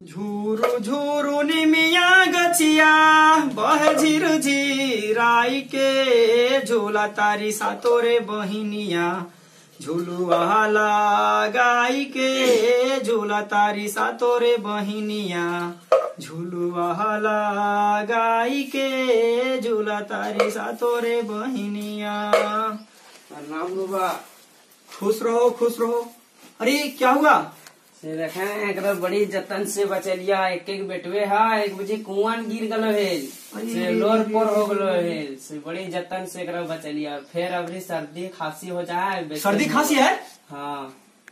झूरू झूरू निमिया गचिया बह झिर झिराई के झूला तारी सातोरे बहिनिया झूलुआ लगाई के झूला तारी सातोरे बहिनिया झूलुआ लगाई के झूला तारी सातोरे बहिनिया। प्रणाम बाबा। खुश रहो खुश रहो। अरे क्या हुआ? से देखें एकरा बड़ी जतन से बचलिया। एक एक बेटवे हा एक बजे कुआं गिर गलो है से लोर पर हो गलो है से बड़ी जतन से एकरा बचलिया। फिर अभी सर्दी खांसी हो जाए। सर्दी खांसी है? हाँ।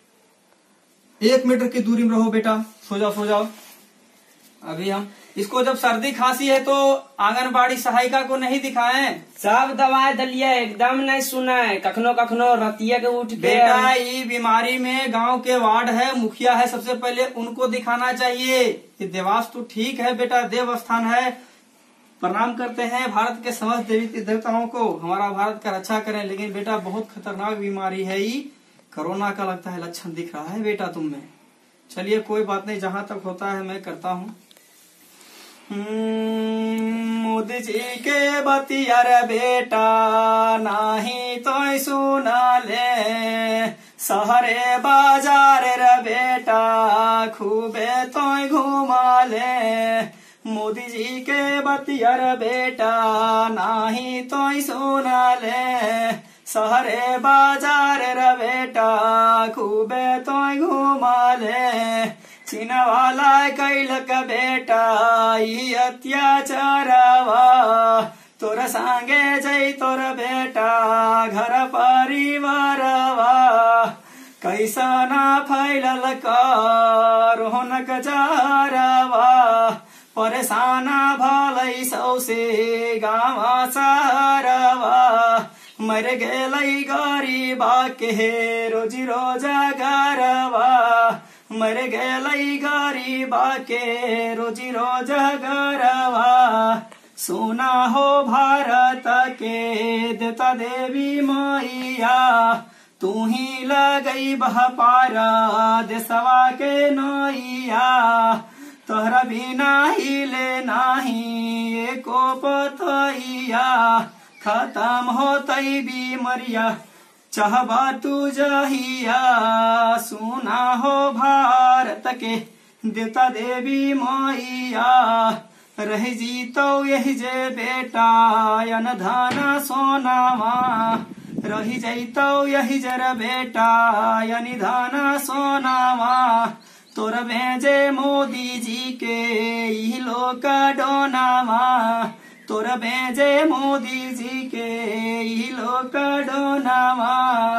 1 मीटर की दूरी में रहो बेटा। सो जाओ सो जाओ। अभी हम इसको जब सर्दी खांसी है तो आंगनबाड़ी सहायिका को नहीं दिखाएं? सब दवाई दलिया एकदम नहीं सुना है। कखनो कखनो रतिया के उठ के बेटा ये बीमारी में गांव के वार्ड है, मुखिया है, सबसे पहले उनको दिखाना चाहिए। ये देवास तो ठीक है बेटा, देव स्थान है। प्रणाम करते हैं भारत के समस्त देवी देवताओं को, हमारा भारत का रक्षा करें। लेकिन बेटा बहुत खतरनाक बीमारी है ये, कोरोना का लगता है लक्षण दिख रहा है बेटा तुम में। चलिए कोई बात नहीं, जहाँ तक होता है मैं करता हूँ। मोदी जी के बतिया रे बेटा नाही तो सुना ले, शहरे बाजार रे बेटा खूबे तो घुमा ले। मोदी जी के बतिया रे बेटा नाही तो सुना ले, शहरे बाजार रे बेटा खूबे तो घुमा ले। चीन वाला कैलक बेटा ई अत्याचारवा, तोर संगे जय तोर बेटा घर परिवारवा। कैसा ना फैलल रोहनक जारवा, परेशाना भलै सौसे गाँव सारवा। मर गेलै गरीबा के रोजी रोजगारवा, मर गेलै गरीबा के रोजी रोजगारवा। सोना हो भारत के देता देवी मैया, तू ही लगई बह पारा देशवा के नैया। तोहरा बिना ही ले नाही एको पतैया, खत्म होतई बीमरिया चाहबा तू जहिया। सुना हो भारत के देवता देवी मैया, रह जीतो यही जे बेटा अन धन सोनावा। रही जैतो यही जर बेटा यानी धन सोनावा। तोर भेजे मोदी जी के ई लोक डोनावा, तोर भेजे मोदी जी के ई लोक डोनावा।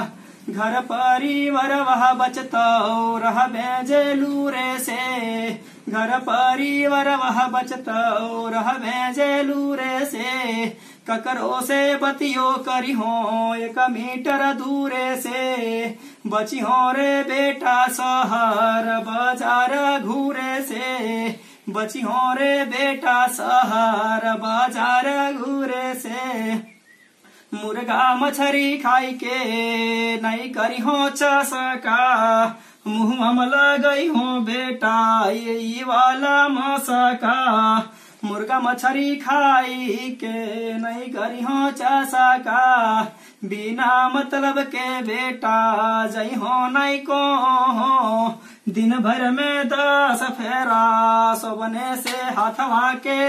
घर परिवार वह बचतो रह भेजे लूरे से, घर परिवार वह बचतो रह भेजे लूरे से। ककरो से बतियो करी हो 1 मीटर दूरे से, बची हो रे बेटा शहर बाजार घूरे से। बची हो रे बेटा शहर बाजार घूरे से। मुर्गा मछरी खाई के नहीं करी हो चसका, मुँह में लगई हो बेटा ये वाला मसका। मुर्गा मछरी खाई के नहीं करी हो चसका, बिना मतलब के बेटा जई हो नहीं को हो। दिन भर में 10 फेरा सोबने से हाथवा के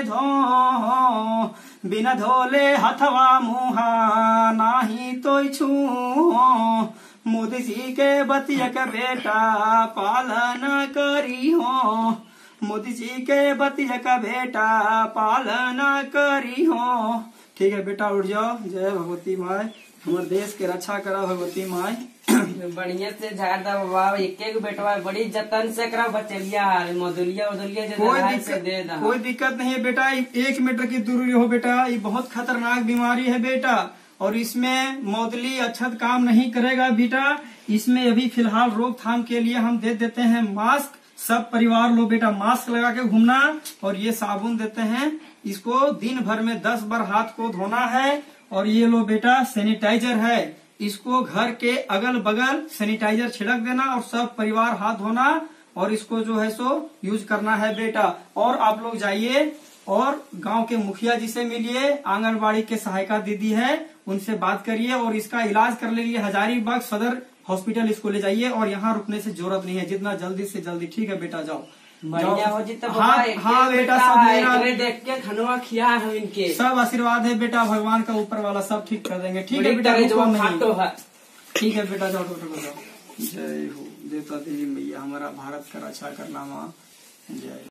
धो, बिना धोले हाथवा मुहा नाही तो छू। मोदी जी के बतिया के बेटा पालन करी हो, मोदी जी के बतिया का बेटा पालन करी हो। ठीक है बेटा उठ जाओ। जय भगवती माई, हमारे देश के रक्षा करा भगवती माई। बढ़िया से झाड़ दा बाबा। एक एक बेटवा बड़ी जतन से करा बचलिया। मधुलिया उधुलिया कोई दिक्कत नहीं है बेटा। 1 मीटर की दूरी हो बेटा। ये बहुत खतरनाक बीमारी है बेटा, और इसमें मौदली अक्षत काम नहीं करेगा बेटा। इसमें अभी फिलहाल रोकथाम के लिए हम दे देते हैं मास्क। सब परिवार लो बेटा मास्क लगा के घूमना, और ये साबुन देते हैं। इसको दिन भर में 10 बार हाथ को धोना है। और ये लो बेटा सैनिटाइजर है, इसको घर के अगल बगल सैनिटाइजर छिड़क देना और सब परिवार हाथ धोना। और इसको जो है सो यूज करना है बेटा। और आप लोग जाइए और गांव के मुखिया जी से मिलिए, आंगनबाड़ी के सहायिका दीदी है उनसे बात करिए और इसका इलाज करने के लिए हजारीबाग सदर हॉस्पिटल इसको ले जाइए और यहाँ रुकने से जरूरत नहीं है, जितना जल्दी से जल्दी। ठीक है बेटा, जाओ बढ़िया हो जी। हाँ बेटा, सब मेरा देख के खनवा खिया हम इनके सब आशीर्वाद है बेटा, भगवान का ऊपर वाला सब ठीक कर देंगे। ठीक है बेटा, जो खातो है। ठीक है बेटा, जाओ डॉक्टर को जाओ। जय हो देवता देवी मैया, हमारा भारत का रक्षा करना माँ। जय।